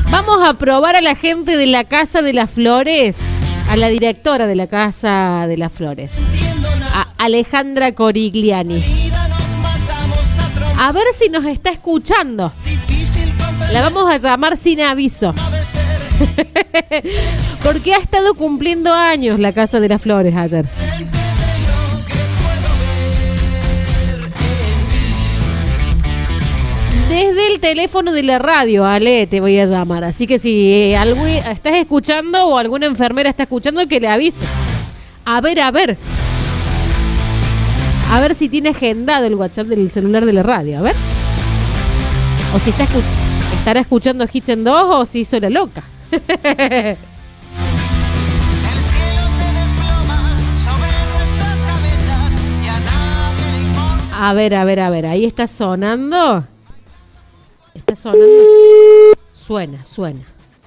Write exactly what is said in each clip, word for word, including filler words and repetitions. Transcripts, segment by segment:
Vamos a probar a la gente de la Casa de las Flores, a la directora de la Casa de las Flores, a Alejandra Corigliani. A ver si nos está escuchando. La vamos a llamar sin aviso. Porque ha estado cumpliendo años la Casa de las Flores ayer. Desde el teléfono de la radio, Ale, te voy a llamar. Así que si eh, algo, estás escuchando o alguna enfermera está escuchando, que le avise. A ver, a ver. A ver si tiene agendado el WhatsApp del celular de la radio. A ver. O si está escu- estará escuchando Hits en dos o si hizo la loca. A ver, a ver, a ver. Ahí está sonando. Está sonando. Suena, suena.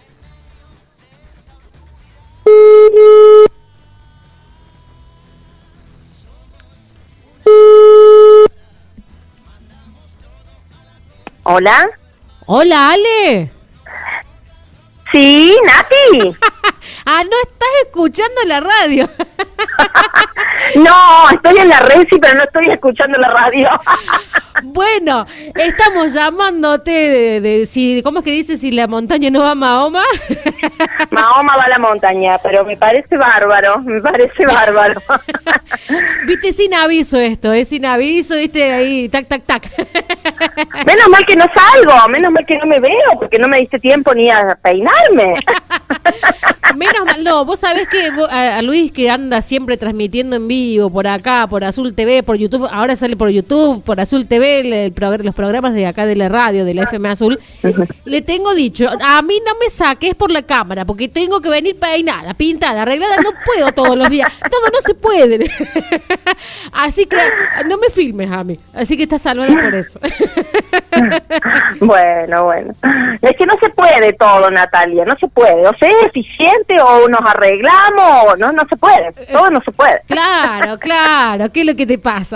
Hola. Hola, Ale. Sí, Nati. Ah, no estás escuchando la radio. No, estoy en la red, sí, pero no estoy escuchando la radio. Bueno, estamos llamándote de, de si, ¿cómo es que dice? Si la montaña no va a Mahoma. Mahoma va a la montaña, pero me parece bárbaro, me parece bárbaro. Viste, sin aviso esto, es sin aviso, viste, ahí, tac, tac, tac. Menos mal que no salgo, menos mal que no me veo, porque no me diste tiempo ni a peinarme. Menos mal, no, vos sabés que vos, a, a Luis, que anda siempre transmitiendo en vivo por acá, por Azul T V, por YouTube, ahora sale por YouTube, por Azul T V, el, el progr- los programas de acá de la radio, de la F M Azul, uh-huh. Le tengo dicho, a mí no me saques por la cámara, porque tengo que venir peinada, pintada, arreglada, no puedo todos los días, todo no se puede. Así que no me filmes a mí, así que estás salvada por eso. Bueno, bueno. Es que no se puede todo, Natalia, no se puede. O sea, es eficiente o nos arreglamos, no, no se puede. Todo no se puede. Claro, claro. ¿Qué es lo que te pasa?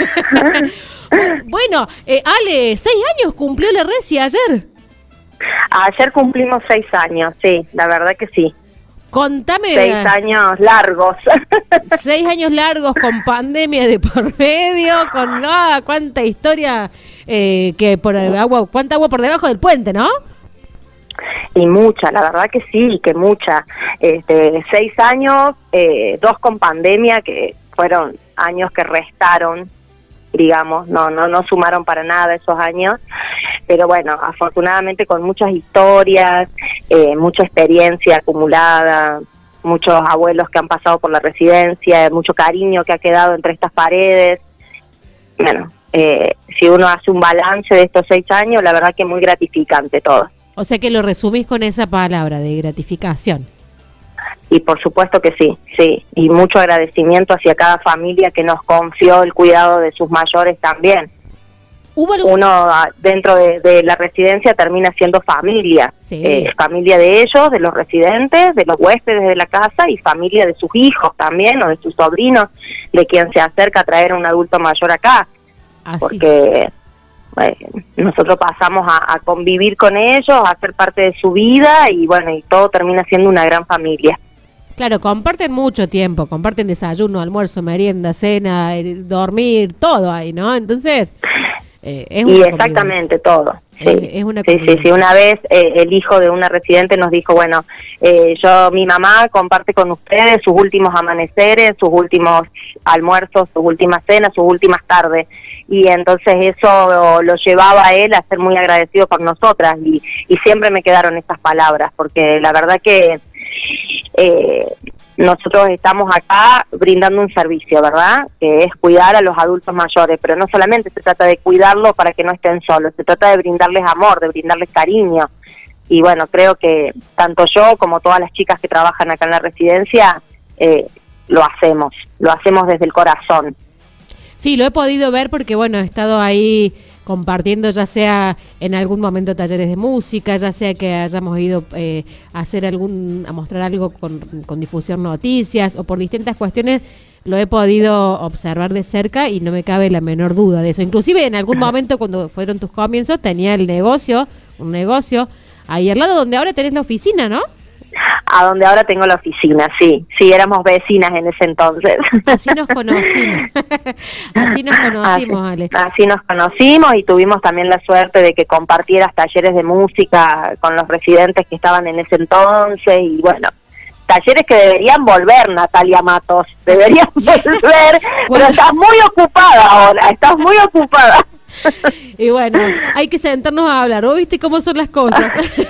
Bueno, eh, Ale, seis años cumplió la Reci ayer. Ayer cumplimos seis años, sí, la verdad que sí. Contame. Seis años largos. Seis años largos con pandemia de por medio, con no, cuánta historia, eh, que por agua, cuánta agua por debajo del puente, ¿no? Y mucha, la verdad que sí, que mucha. Este, seis años, eh, dos con pandemia, que fueron años que restaron, digamos, no, no, no sumaron para nada esos años, pero bueno, afortunadamente con muchas historias, eh, mucha experiencia acumulada, muchos abuelos que han pasado por la residencia, mucho cariño que ha quedado entre estas paredes. Bueno, eh, si uno hace un balance de estos seis años, la verdad que es muy gratificante todo. O sea que lo resumís con esa palabra de gratificación. Y por supuesto que sí, sí, y mucho agradecimiento hacia cada familia que nos confió el cuidado de sus mayores también. ¿Hubo algún... Uno dentro de, de la residencia termina siendo familia, sí. eh, familia de ellos, de los residentes, de los huéspedes de la casa y familia de sus hijos también o de sus sobrinos, de quien se acerca a traer a un adulto mayor acá. Así. Porque eh, nosotros pasamos a, a convivir con ellos, a ser parte de su vida y bueno, y todo termina siendo una gran familia. Claro, comparten mucho tiempo, comparten desayuno, almuerzo, merienda, cena, eh, dormir, todo ahí, ¿no? Entonces, eh, es una y exactamente todo. Sí, es, es una sí, sí, sí. Una vez eh, el hijo de una residente nos dijo, bueno, eh, yo, mi mamá comparte con ustedes sus últimos amaneceres, sus últimos almuerzos, sus últimas cenas, sus últimas tardes. Y entonces eso lo, lo llevaba a él a ser muy agradecido por nosotras y, y siempre me quedaron estas palabras, porque la verdad que eh, nosotros estamos acá brindando un servicio, ¿verdad? Que es cuidar a los adultos mayores, pero no solamente se trata de cuidarlos para que no estén solos, se trata de brindarles amor, de brindarles cariño. Y bueno, creo que tanto yo como todas las chicas que trabajan acá en la residencia eh, lo hacemos, lo hacemos desde el corazón. Sí, lo he podido ver porque, bueno, he estado ahí compartiendo, ya sea en algún momento talleres de música, ya sea que hayamos ido eh, a hacer algún, a mostrar algo con, con difusión noticias o por distintas cuestiones, lo he podido observar de cerca y no me cabe la menor duda de eso. Inclusive en algún momento cuando fueron tus comienzos tenía el negocio, un negocio ahí al lado donde ahora tenés la oficina, ¿no? A donde ahora tengo la oficina, sí, sí, éramos vecinas en ese entonces. Así nos conocimos, así nos conocimos, así, Ale. Así nos conocimos y tuvimos también la suerte de que compartieras talleres de música con los residentes que estaban en ese entonces y bueno, talleres que deberían volver, Natalia Matos, deberían volver, pero estás muy ocupada ahora, estás muy ocupada. Y bueno, hay que sentarnos a hablar, ¿vos viste cómo son las cosas?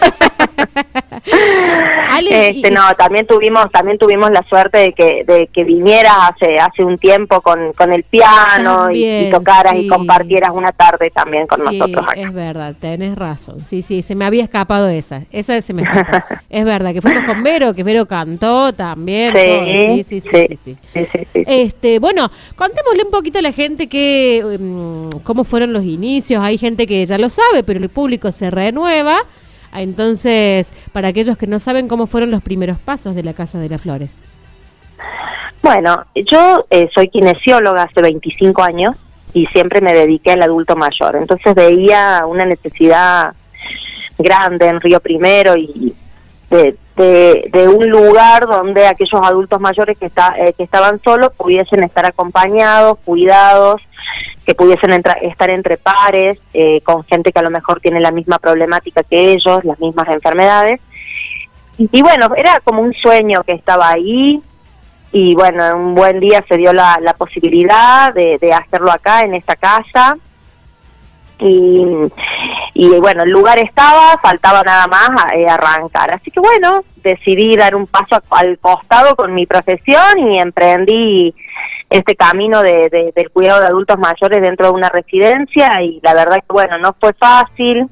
Ale, este y... no, también tuvimos también tuvimos la suerte de que de que vinieras hace hace un tiempo con, con el piano también, y, y tocaras sí. y compartieras una tarde también con sí, nosotros acá. Es verdad, tenés razón. Sí, sí, se me había escapado esa. Esa se me escapó. Es verdad, que fuimos con Vero, que Vero cantó también. Sí, sí, sí, sí, sí, sí, sí. sí, sí, sí. Este, bueno, contémosle un poquito a la gente que um, cómo fueron los inicios. Hay gente que ya lo sabe, pero el público se renueva. Entonces, para aquellos que no saben, ¿cómo fueron los primeros pasos de la Casa de las Flores? Bueno, yo eh, soy kinesióloga hace veinticinco años y siempre me dediqué al adulto mayor. Entonces veía una necesidad grande en Río Primero y de, de, de un lugar donde aquellos adultos mayores que, está, eh, que estaban solos pudiesen estar acompañados, cuidados, que pudiesen entra, estar entre pares, eh, con gente que a lo mejor tiene la misma problemática que ellos, las mismas enfermedades. Y, y bueno, era como un sueño que estaba ahí, y bueno, un buen día se dio la, la posibilidad de, de hacerlo acá, en esta casa, y, y bueno, el lugar estaba, faltaba nada más eh, arrancar. Así que bueno, decidí dar un paso al costado con mi profesión y emprendí este camino de, de, del cuidado de adultos mayores dentro de una residencia, y la verdad que bueno, no fue fácil,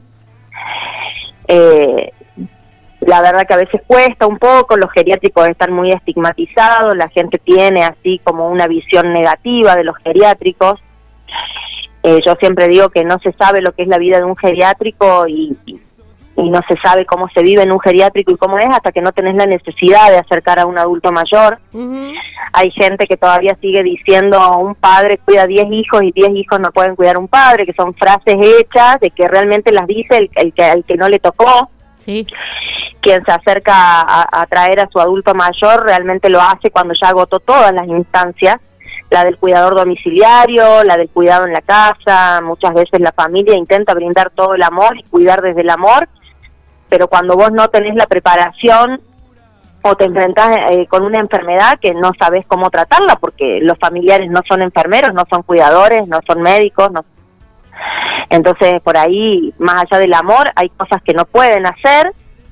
eh, la verdad que a veces cuesta un poco, los geriátricos están muy estigmatizados, la gente tiene así como una visión negativa de los geriátricos. Eh, yo siempre digo que no se sabe lo que es la vida de un geriátrico y, y, y no se sabe cómo se vive en un geriátrico y cómo es hasta que no tenés la necesidad de acercar a un adulto mayor. Uh-huh. Hay gente que todavía sigue diciendo un padre cuida diez hijos y diez hijos no pueden cuidar un padre, que son frases hechas de que realmente las dice el, el, que, el que no le tocó. Sí. Quien se acerca a, a traer a su adulto mayor realmente lo hace cuando ya agotó todas las instancias, la del cuidador domiciliario, la del cuidado en la casa. Muchas veces la familia intenta brindar todo el amor y cuidar desde el amor, pero cuando vos no tenés la preparación o te enfrentás eh, con una enfermedad que no sabés cómo tratarla, porque los familiares no son enfermeros, no son cuidadores, no son médicos, no. Entonces por ahí, más allá del amor, hay cosas que no pueden hacer.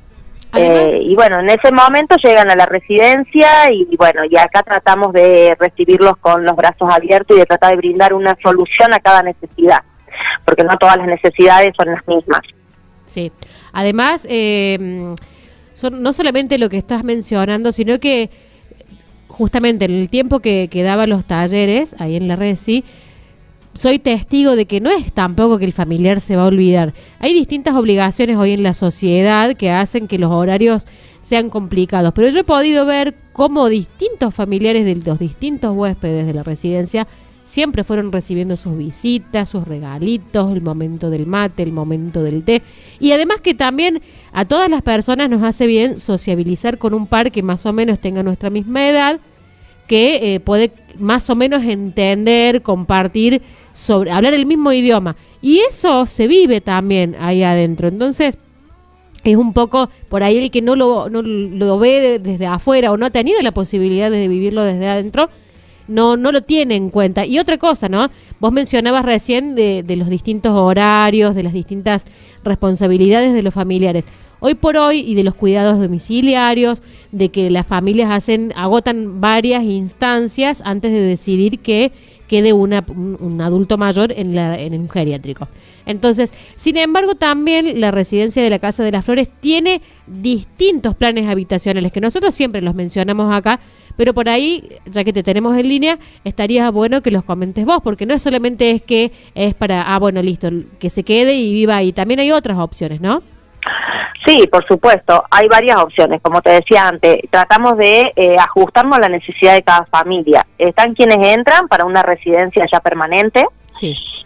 Eh, y bueno, en ese momento llegan a la residencia y, y bueno, y acá tratamos de recibirlos con los brazos abiertos y de tratar de brindar una solución a cada necesidad, porque no todas las necesidades son las mismas. Sí, además, eh, son no solamente lo que estás mencionando, sino que justamente en el tiempo que, que daba los talleres, ahí en la red, sí, soy testigo de que no es tampoco que el familiar se va a olvidar. Hay distintas obligaciones hoy en la sociedad que hacen que los horarios sean complicados, pero yo he podido ver cómo distintos familiares de los distintos huéspedes de la residencia siempre fueron recibiendo sus visitas, sus regalitos, el momento del mate, el momento del té, y además que también a todas las personas nos hace bien sociabilizar con un par que más o menos tenga nuestra misma edad, que eh, puede más o menos entender, compartir, sobre hablar el mismo idioma. Y eso se vive también ahí adentro. Entonces, es un poco por ahí el que no lo, no lo ve de, desde afuera o no ha tenido la posibilidad de vivirlo desde adentro, no, no lo tiene en cuenta. Y otra cosa, ¿no? Vos mencionabas recién de, de los distintos horarios, de las distintas responsabilidades de los familiares. Hoy por hoy, y de los cuidados domiciliarios, de que las familias hacen agotan varias instancias antes de decidir que quede una, un, un adulto mayor en, la, en un geriátrico. Entonces, sin embargo, también la residencia de la Casa de las Flores tiene distintos planes habitacionales, que nosotros siempre los mencionamos acá, pero por ahí, ya que te tenemos en línea, estaría bueno que los comentes vos, porque no es solamente es que es para, ah, bueno, listo, que se quede y viva ahí, también hay otras opciones, ¿no? Sí, por supuesto, hay varias opciones, como te decía antes, tratamos de eh, ajustarnos a la necesidad de cada familia. Están quienes entran para una residencia ya permanente, sí,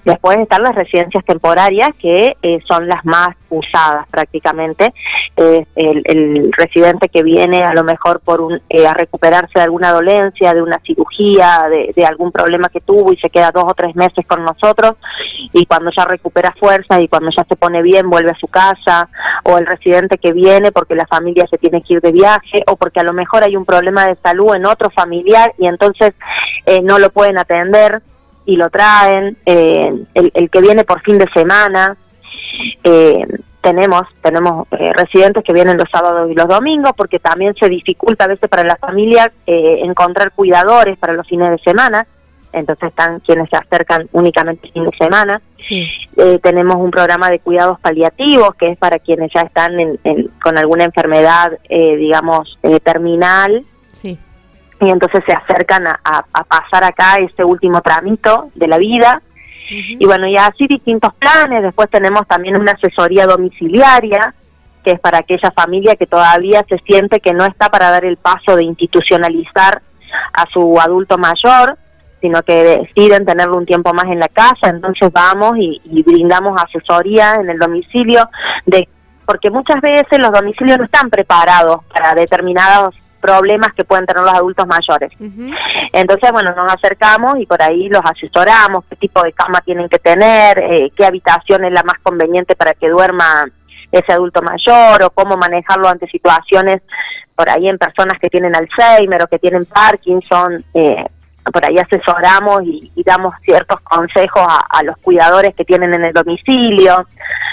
Después están las residencias temporarias, que eh, son las más usadas prácticamente. Eh, el, el residente que viene a lo mejor por un, eh, a recuperarse de alguna dolencia, de una cirugía, de, de algún problema que tuvo y se queda dos o tres meses con nosotros, y cuando ya recupera fuerzas y cuando ya se pone bien vuelve a su casa, o el residente que viene porque la familia se tiene que ir de viaje, o porque a lo mejor hay un problema de salud en otro familiar y entonces eh, no lo pueden atender y lo traen, eh, el, el que viene por fin de semana. Eh, tenemos tenemos eh, residentes que vienen los sábados y los domingos, porque también se dificulta a veces para la familia eh, encontrar cuidadores para los fines de semana, entonces están quienes se acercan únicamente el fin de semana. Sí. Eh, tenemos un programa de cuidados paliativos, que es para quienes ya están en, en, con alguna enfermedad, eh, digamos, eh, terminal. Sí. Y entonces se acercan a, a, a pasar acá ese último tramito de la vida. Uh-huh. Y bueno, y así distintos planes. Después tenemos también una asesoría domiciliaria, que es para aquella familia que todavía se siente que no está para dar el paso de institucionalizar a su adulto mayor, sino que deciden tenerlo un tiempo más en la casa. Entonces vamos y, y brindamos asesoría en el domicilio, de porque muchas veces los domicilios no están preparados para determinados problemas que pueden tener los adultos mayores. Uh-huh. Entonces, bueno, nos acercamos y por ahí los asesoramos, qué tipo de cama tienen que tener, eh, qué habitación es la más conveniente para que duerma ese adulto mayor, o cómo manejarlo ante situaciones por ahí en personas que tienen Alzheimer o que tienen Parkinson. Eh, por ahí asesoramos y, y damos ciertos consejos a, a los cuidadores que tienen en el domicilio.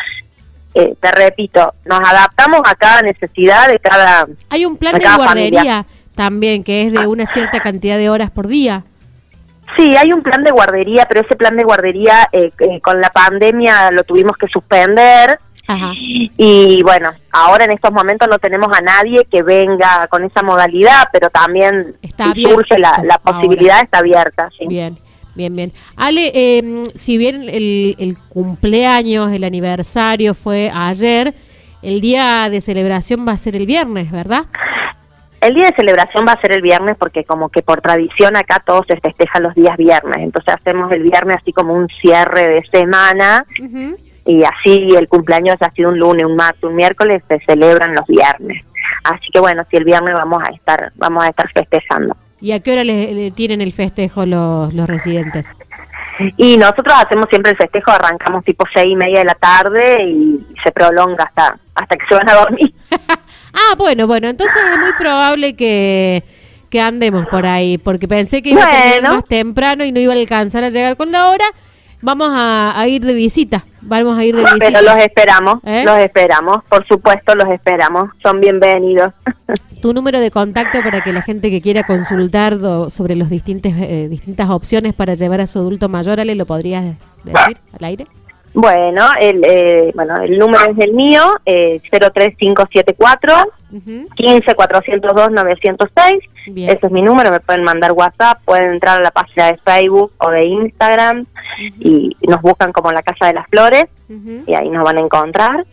Eh, te repito, nos adaptamos a cada necesidad de cada Hay un plan de, de guardería familia. También, que es de una cierta cantidad de horas por día. Sí, hay un plan de guardería, pero ese plan de guardería eh, eh, con la pandemia lo tuvimos que suspender. Ajá. Y bueno, ahora en estos momentos no tenemos a nadie que venga con esa modalidad, pero también está si surge la, la posibilidad, ahora está abierta. ¿Sí? Bien. Bien, bien. Ale, eh, si bien el, el cumpleaños, el aniversario fue ayer, el día de celebración va a ser el viernes, ¿verdad? El día de celebración va a ser el viernes porque como que por tradición acá todo se festeja los días viernes, entonces hacemos el viernes así como un cierre de semana. Uh-huh. Y así el cumpleaños ha sido un lunes, un martes, un miércoles, se celebran los viernes. Así que bueno, sí, el viernes vamos a estar vamos a estar festejando. ¿Y a qué hora le, le tienen el festejo los, los residentes? Y nosotros hacemos siempre el festejo, arrancamos tipo seis y media de la tarde y se prolonga hasta hasta que se van a dormir. Ah, bueno, bueno, entonces es muy probable que, que andemos por ahí, porque pensé que iba bueno. a terminar más temprano y no iba a alcanzar a llegar con la hora. Vamos a, a ir de visita, vamos a ir de visita. Pero los esperamos, ¿Eh? los esperamos, por supuesto los esperamos, son bienvenidos. Tu número de contacto para que la gente que quiera consultar do, sobre las distintas, eh, distintas opciones para llevar a su adulto mayor, Ale, ¿lo podrías decir al aire? Bueno, el eh, bueno el número es el mío, eh, cero tres cinco siete cuatro, uh-huh. quince cuatrocientos dos novecientos seis. Bien. Ese es mi número, me pueden mandar WhatsApp, pueden entrar a la página de Facebook o de Instagram, uh-huh. y nos buscan como La Casa de las Flores, uh-huh. y ahí nos van a encontrar.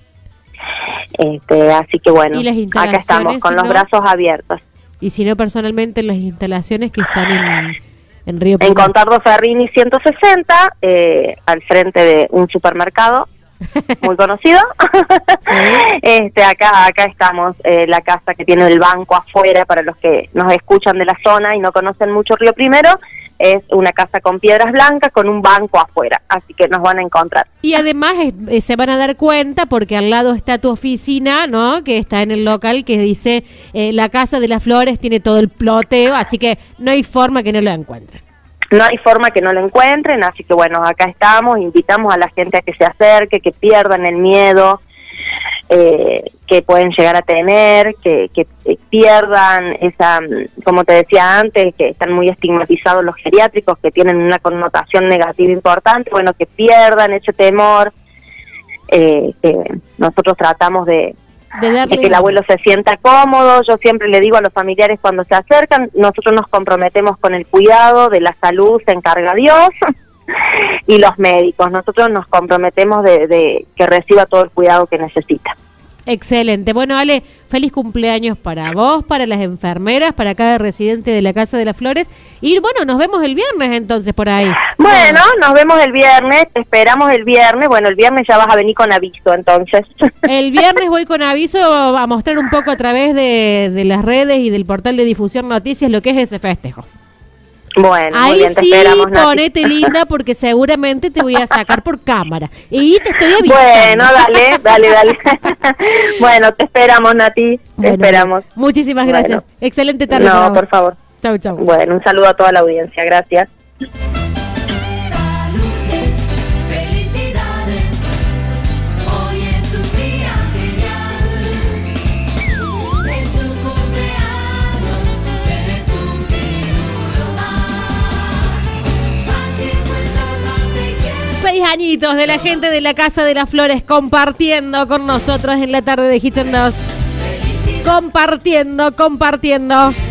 Este, así que bueno, acá estamos con si los no, brazos abiertos. Y si no, personalmente, las instalaciones que están en... En, Río en Contardo Ferrini ciento sesenta, eh, al frente de un supermercado muy conocido. ¿Sí? este acá acá estamos, eh, la casa que tiene el banco afuera, para los que nos escuchan de la zona y no conocen mucho Río Primero, es una casa con piedras blancas con un banco afuera, así que nos van a encontrar. Y además eh, se van a dar cuenta porque al lado está tu oficina, ¿no? Que está en el local que dice eh, La Casa de las Flores, tiene todo el ploteo, así que no hay forma que no lo encuentren. No hay forma que no lo encuentren, así que bueno, acá estamos, invitamos a la gente a que se acerque, que pierdan el miedo eh, que pueden llegar a tener, que, que pierdan esa, como te decía antes, que están muy estigmatizados los geriátricos, que tienen una connotación negativa importante, bueno, que pierdan ese temor, eh, que nosotros tratamos de, de, de que el abuelo se sienta cómodo. Yo siempre le digo a los familiares cuando se acercan, nosotros nos comprometemos con el cuidado, de la salud se encarga Dios, y los médicos, nosotros nos comprometemos de, de que reciba todo el cuidado que necesita. Excelente. Bueno, Ale, feliz cumpleaños para vos, para las enfermeras, para cada residente de la Casa de las Flores. Y bueno, nos vemos el viernes entonces por ahí. Bueno, nos vemos el viernes, te esperamos el viernes. Bueno, el viernes ya vas a venir con aviso entonces. El viernes voy con aviso a mostrar un poco a través de, de las redes y del portal de difusión noticias lo que es ese festejo. Bueno, ahí muy bien, te sí, esperamos, Nati. ponete linda porque seguramente te voy a sacar por cámara. Y te estoy avisando. Bueno, dale, dale, dale. Bueno, te esperamos, Nati, te Bueno, esperamos. Muchísimas gracias. Bueno. Excelente tarde. No, por favor. Chau, chau. Bueno, un saludo a toda la audiencia, gracias. Seis añitos de la gente de la Casa de las Flores compartiendo con nosotros en la tarde de Hits en dos. Compartiendo, compartiendo.